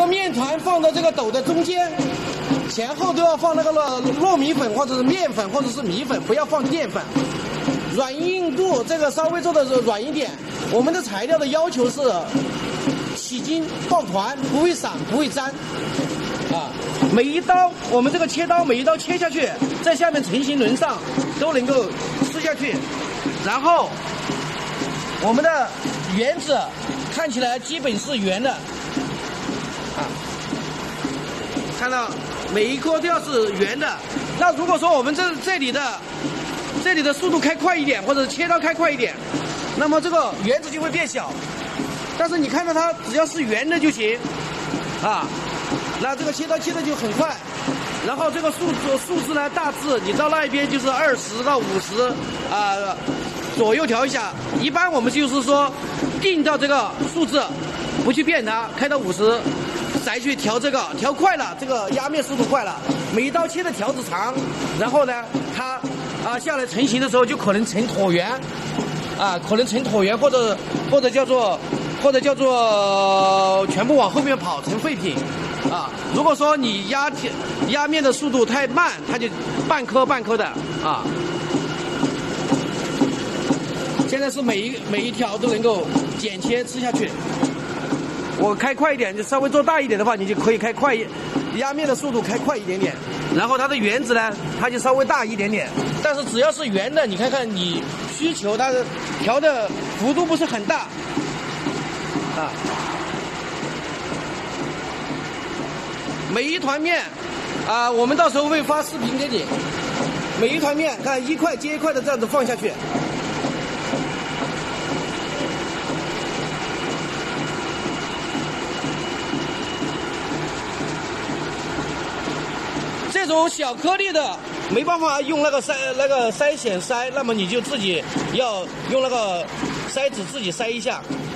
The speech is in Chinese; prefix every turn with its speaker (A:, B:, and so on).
A: 面团放到这个斗的中间，前后都要放那个糯米粉或者是面粉或者是米粉，不要放淀粉。软硬度这个稍微做的是软一点。我们的材料的要求是起筋抱团，不会散不会粘。啊，每一刀我们这个切刀每一刀切下去，在下面成型轮上都能够吃下去。然后我们的圆子看起来基本是圆的。啊，看到每一颗都要是圆的。那如果说我们这里的速度开快一点，或者切刀开快一点，那么这个圆子就会变小。但是你看到它只要是圆的就行，啊，那这个切刀切的就很快。然后这个数字呢，大致你到那一边就是20到50左右调一下。一般我们就是说定到这个数字，不去变它，开到50。再去调这个，调快了，这个压面速度快了，每一刀切的条子长，然后呢，它下来成型的时候就可能成椭圆，可能成椭圆或者叫做全部往后面跑成废品，如果说你压面的速度太慢，它就半颗半颗的啊。现在是每一条都能够剪切吃下去。我开快一点，就稍微做大一点的话，你就可以开快压面的速度开快一点点。然后它的圆子呢，它就稍微大一点点。但是只要是圆的，你看看你需求它的调的幅度不是很大，每一团面我们到时候会发视频给你。每一团面看一块接一块的这样子放下去。这种小颗粒的没办法用那个筛选筛，那么你就自己要用那个筛子自己筛一下。